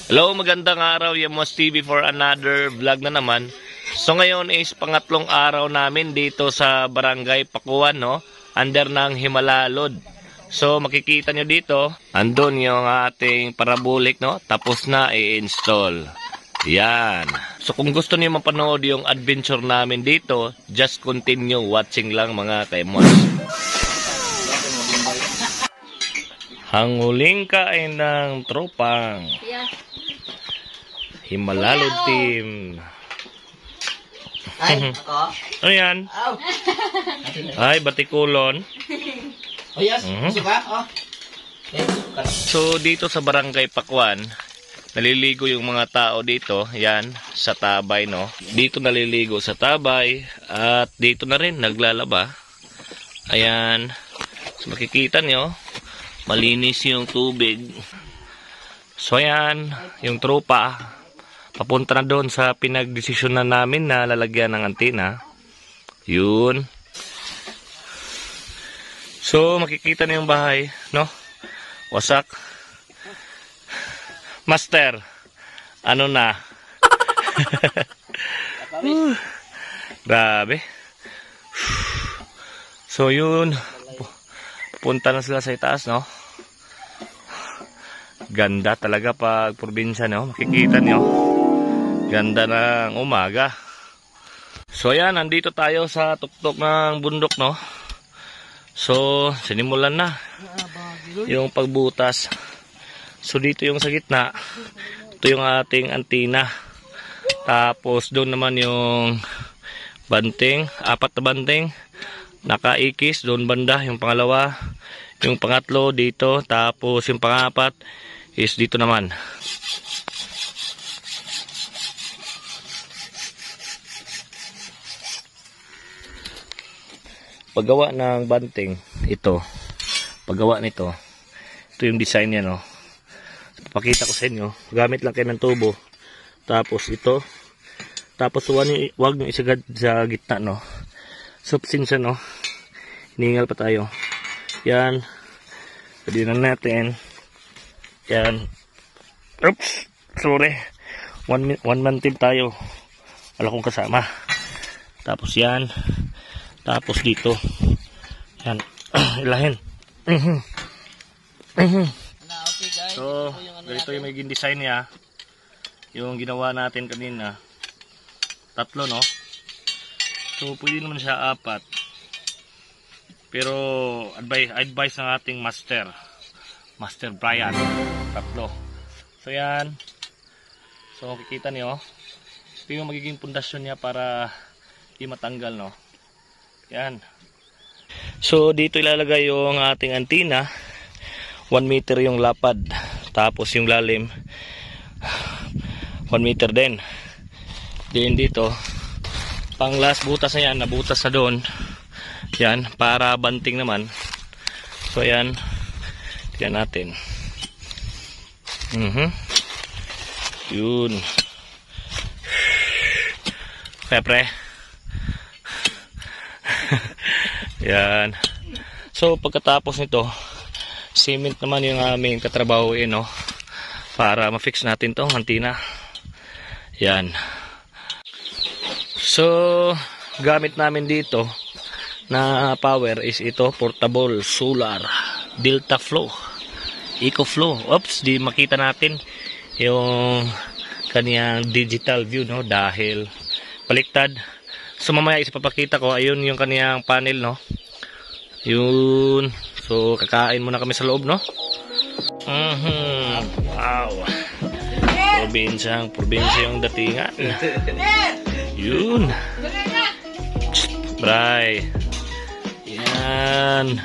Hello, magandang araw, Yamos TV for another vlog na naman. So ngayon is pangatlong araw namin dito sa Barangay Pakuan, no? Under ng Himalalod. So makikita nyo dito, andun yung ating parabolic, no? Tapos na i-install. Yan. So kung gusto niyo mapanood yung adventure namin dito, just continue watching lang mga kaimos. Hanguling kain ng tropang Himalalod team. Ay, ako? Ano yan? Ay, batikulon. Oh, yes. Suka? Oh. So, dito sa Barangay Pakuan, naliligo yung mga tao dito. Yan, sa tabay, no? Dito naliligo sa tabay. At dito na rin, naglalaba. Ayan. So, makikita nyo, malinis yung tubig. So, ayan, yung tropa. Papunta na doon sa pinagdesisyonan namin na lalagyan ng antena. Yun. So, makikita na yung bahay, no? Wasak. Master, ano na? Grabe. So, yun. Punta na sila sa itaas, no? Ganda talaga pag probinsya, no? Makikita nyo. Ganda ng umaga. So, ayan. Nandito tayo sa tuktok ng bundok, no? So, sinimulan na yung pagbutas. So, dito yung sa gitna. Ito yung ating antena. Tapos, doon naman yung banting. 4 na banting. Nakaikis. Doon banda. Yung pangalawa. Yung pangatlo dito. Tapos, yung pangapat is dito naman. Paggawa ng banting, ito. Paggawa nito, ito yung design niya, no? Papakita ko sa inyo. Gamit lang kayo ng tubo. Tapos ito. Tapos huwag nyo isagad sa gitna, no? So, pasensya, no? Hiningal pa tayo. Yan. Pwede na natin. Yan. Oops. Sorry. One man team tayo. Wala kong kasama. Tapos yan. Tapos dito. Yan. Ilahin. So, ganito yung magiging design niya. Yung ginawa natin kanina. 3, no? So, pwede naman siya 4. Pero, advice ng ating Master Brian. 3. So, yan. So, kikita niyo. Ito yung magiging pundasyon niya para di matanggal, no? Yan. So, dito ilalagay yung ating antena. 1 meter yung lapad. Tapos yung lalim 1 meter din. Then dito, pang last butas na yan, nabutas na doon. Yan, para banting naman. So, yan. Tignan natin. Yun. Pepre. Yan. So, pagkatapos nito, cement naman yung aming katrabahoin, no? Para ma-fix natin tong antena. Yan. So, gamit namin dito na power is ito, portable solar Delta Flow, Eco Flow. Oops, di makita natin yung kaniyang digital view, no? Dahil baliktad. So, mamaya isipapakita ko, ayun yung kaniyang panel, no? Yun. So, kakain muna kami sa loob, no? Wow. Probinsya yung datingan. Yun. Bray. Yan.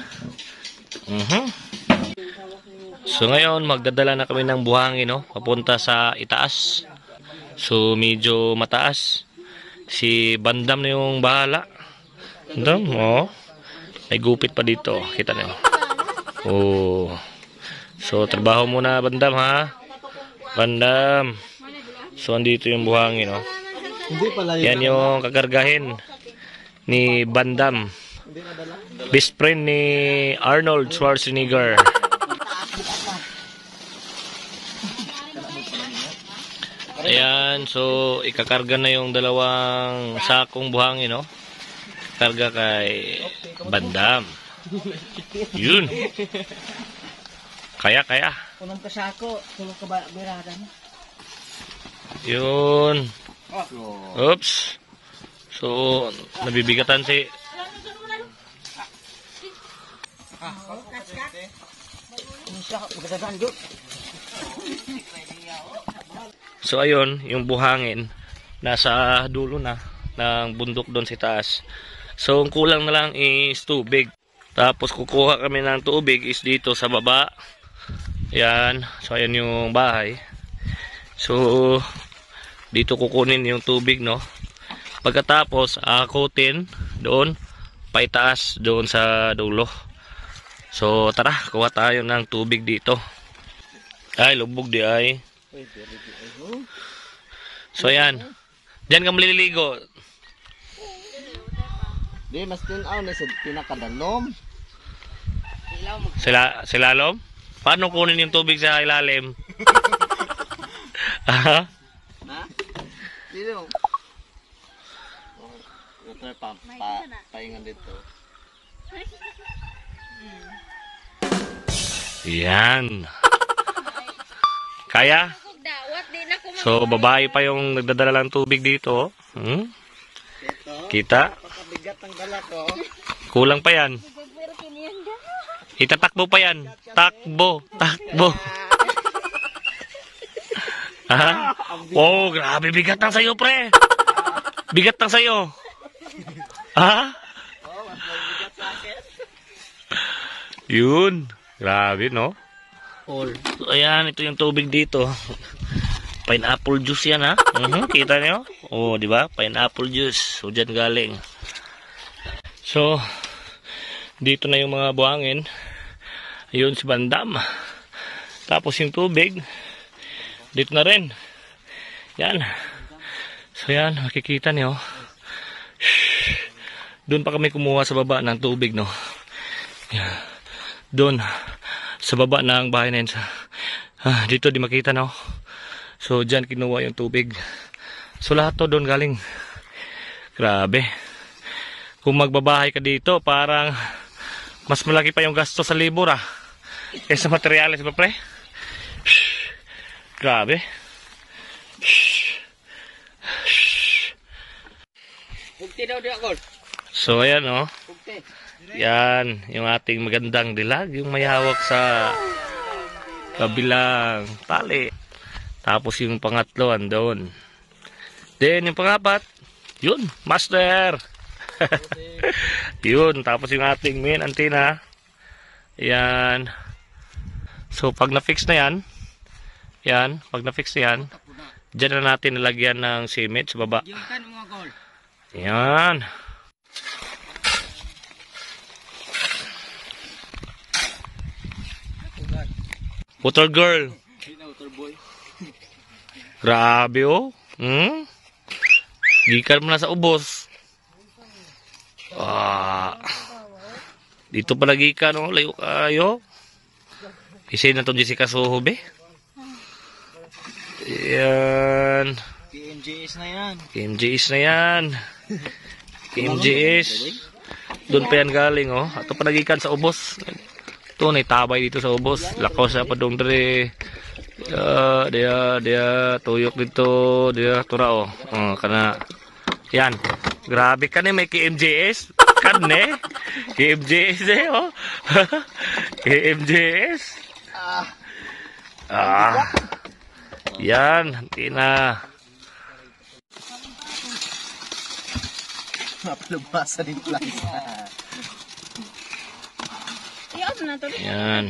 So, ngayon, magdadala na kami ng buhangin, no? Papunta sa itaas. So, medyo mataas. Si Bandam na yung bahala. Bandam, oh. May gupit pa dito. Kita niyo. Oh. So, trabaho muna, Bandam, ha? Bandam. So, andito yung buhangin, oh. Yan yung kagargahin ni Bandam. Best friend ni Arnold Schwarzenegger. Ayan, so ikakarga na yung dalawang sakong buhangin, no? Karga kay Bandam. Yun. Kaya. Unang kasako, tulong ka ba biradan? Yun. Oops. So, nabibigatan si... So, ayun, yung buhangin, nasa dulo na ng bundok doon sa taas. So, ang kulang na lang is tubig. Tapos, kukuha kami ng tubig is dito sa baba. Yan. So, ayan yung bahay. So, dito kukunin yung tubig, no? Pagkatapos, akutin doon, paitaas doon sa dulo. So, tara, kuha tayo ng tubig dito. Ay, lubog di ay. So, ayan. Diyan ka maliligo. Di, mas tinaw na sa pinakadalom. Silalom? Paano kunin yung tubig sa ilalim? Aha? Ha? Dito. Ito paingan dito. Yan. Kaya? So, babae pa yung nagdadala ng tubig dito. Kita? Pakabigat ang dala ko. Kulang pa yan. Itatakbo pa yan. Takbo. Ha? Oh, grabe. Bigat ng sayo, pre. Bigat ng sayo. Ha? Yun. Grabe, no? So, ayan, ito yung tubig dito. Pineapple juice yan, ha? Kita nyo? Oh, di ba? Pineapple juice. So, dyan galing. So, dito na yung mga buhangin. Ayun si Bandam. Tapos yung tubig, dito na rin. Yan. So, yan. Makikita nyo. Doon pa kami kumuha sa baba ng tubig, no? Yan. Doon. Sa baba ng bahay na yun. Dito di makita, no? So, dyan kinuha yung tubig. So, lahat to doon galing. Grabe. Kung magbabahay ka dito, parang mas malaki pa yung gasto sa libur, kaysa materyales, ba, pre? Grabe. So, ayan, no? Yan, yung ating magandang dilag. Yung may hawak sa kabilang tali. Tapos yung pangatlo andun. Then yung pangapat, yun, master. Yun, tapos yung ating main antenna. Yan. So pag na-fix na yan, pag na-fix na yan, dyan na natin nilagyan ng cement sa baba. Yan. Water girl. Grabe, oh. Gikan mo na sa ubos. Dito pala gikan, oh. Layo kayo. Isay na to Jessica Soho, be. Yan. KMJS na yan. KMJS na yan. KMJS. Doon pa yan galing, oh. Ato pala gikan sa ubos. Ito, naitabay dito sa ubos. Lakaw sa padong dere. Dia tuyok dito, dia tura, oh. Kana yan. Grabe ka may KMJS. Kan KMJS oh. KMJS. Yan, hindi na. Mapalabasa din plaza. Yan.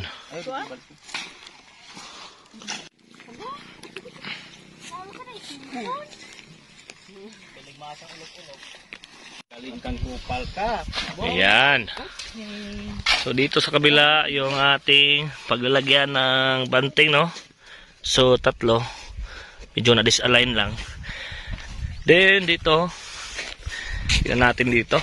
Kalingkan kupal ka. Ayan. So dito sa kabila yung ating paglalagyan ng banting, no? So tatlo. Medyo na disalign lang. Then dito, tignan natin dito.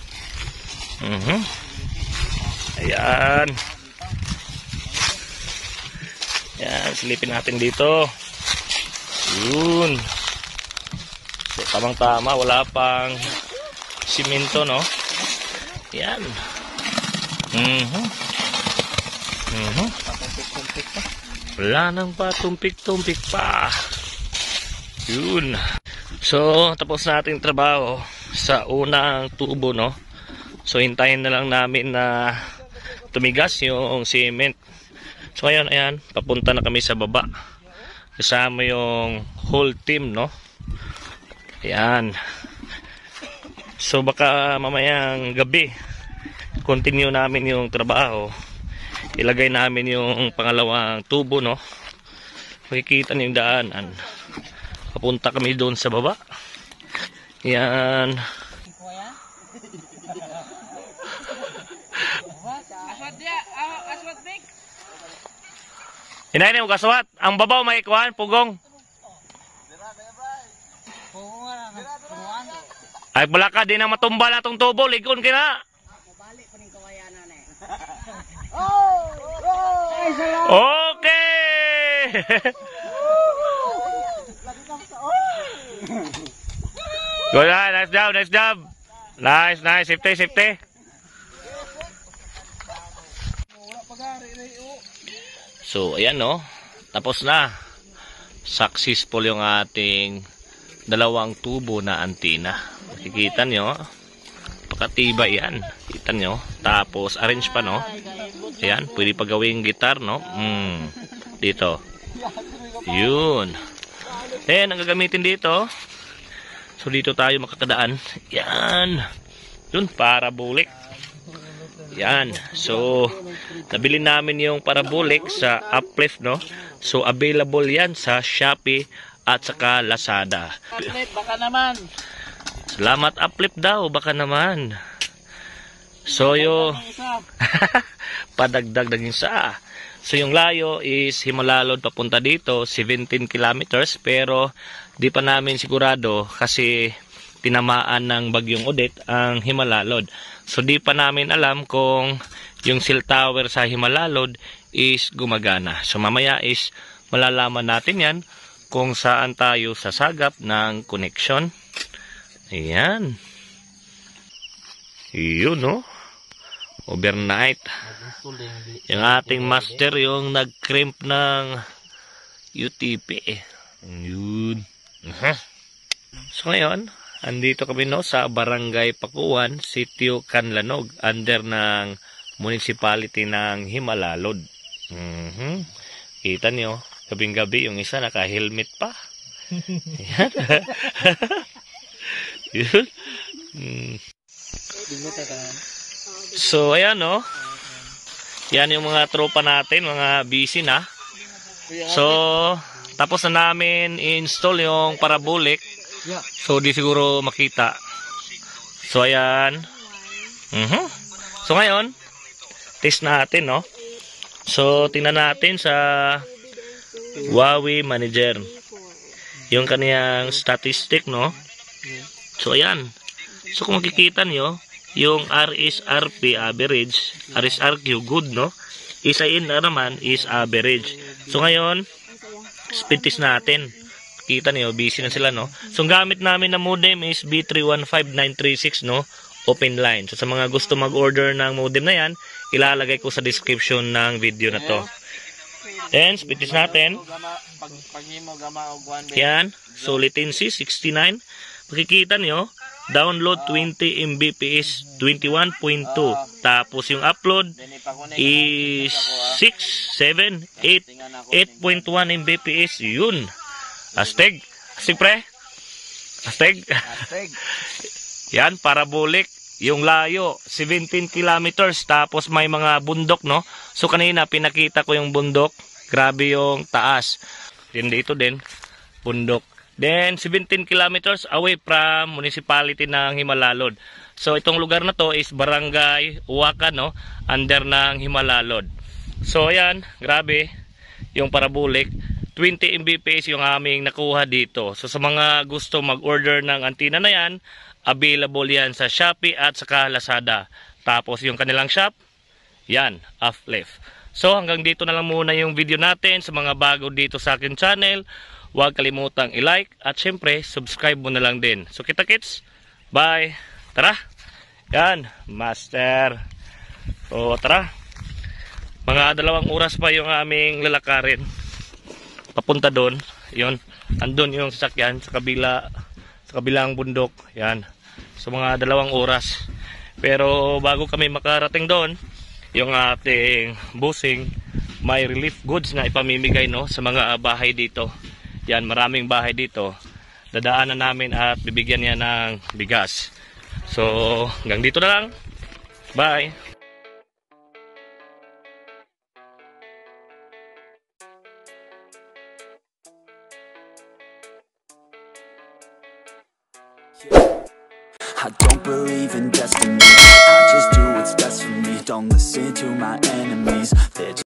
Ayan. Ayan, silipin natin dito. Yun. So, tamang-tama. Wala pang simento, no? Yan. Wala nang patumpik-tumpik pa. Yun. So, tapos na ating trabaho sa unang tubo, no? So, hintayin na lang namin na tumigas yung cement. So, ngayon, ayan, papunta na kami sa baba. Kasama yung whole team, no? Ayan. So, baka mamayang gabi, continue namin yung trabaho. Ilagay namin yung pangalawang tubo, no? Makikita niyo yung daanan. Papunta kami doon sa baba. Yan. Hinayin mo kaswat. Ang babaw may ikuhan, pugong. Ay, wala ka din ang matumba na itong tubo. Ligon ka na. Okay! Good, nice job, nice job. Nice, nice. Safety, safety. So, ayan, no. Tapos na. Successful yung ating dalawang tubo na antina. Makikita nyo. Pakatiba yan. Kita nyo. Tapos, arrange pa, no. Ayan, pwede pa gawing gitar, no. Dito. Yun. Ayan, ang gagamitin dito. So, dito tayo makakadaan. Yan. Yun, parabolic. Yan. So, nabili namin yung parabolic sa Uplift, no. So, available yan sa Shopee at saka Lazada. Uplift, baka naman. Salamat Uplift daw, baka naman. So, yung padagdag ng isa. So, yung layo is Himalalod papunta dito, 17 kilometers. Pero, di pa namin sigurado kasi tinamaan ng bagyong Odette ang Himalalod. So, di pa namin alam kung yung cell tower sa Himalalod is gumagana. So, mamaya is malalaman natin yan kung saan tayo sasagap ng connection. Ayan. Yun, no? Overnight. Yung ating master yung nag-crimp ng UTP. Yun. So, ngayon, andito kami, no, sa Barangay Pakuan, Sitio Canlanog, under ng municipality ng Himalalod. Kita nyo, gabing-gabi yung isa naka-helmet pa. Ayan. Yun. So, ayan, no. Yan yung mga tropa natin, mga busy na. So, tapos na namin install yung parabolic. So, di siguro makita. So, ayan. So, ngayon, test natin, no. So, tingnan natin sa Huawei Manager. Yung kaniyang statistic, no. So, ayan. So, kung makikita nyo, yung RSRP average, RSRQ good, no. Isa-in na naman is average. So, ngayon, speed test natin. Kita niyo, busy na sila, no. So, ang gamit namin na modem is B315936, no. Open line. So, sa mga gusto mag-order ng modem na yan, ilalagay ko sa description ng video na to. Then, speed test natin. Yan. So, latency 69. Makikita niyo, download 20 Mbps 21.2. Tapos yung upload is 6, 7, 8, 8.1 Mbps. Yun. Astig. Astig, pre. Astig. Yan, parabolic. Yung layo, 17 kilometers. Tapos may mga bundok, no? So kanina, pinakita ko yung bundok. Grabe yung taas. Then dito din, bundok. Then, 17 kilometers away from municipality ng Himalalod. So, itong lugar na to is Barangay Uwakan, no? Under ng Himalalod. So, ayan, grabe. Yung parabolic, 20 Mbps yung aming nakuha dito. So, sa mga gusto mag-order ng antenna na yan, available yan sa Shopee at saka Lazada. Tapos, yung kanilang shop, yan, Uplift. So, hanggang dito na lang muna yung video natin. Sa mga bago dito sa akin channel, huwag kalimutang i-like at syempre subscribe mo na lang din. So kita-kits, bye! Tara! Yan, master! So tara! Mga 2 oras pa yung aming lalakarin papunta doon. Yun, andun yung sasakyan sa kabilang bundok. Yan, so mga 2 oras. Pero bago kami makarating doon, yung ating busing may relief goods na ipamimigay, no, sa mga bahay dito. Yan, maraming bahay dito. Dadaanan namin at bibigyan niya ng bigas. So hanggang dito na lang. Bye! I don't believe in destiny. I just do what's best for me. Don't listen to my enemies. They're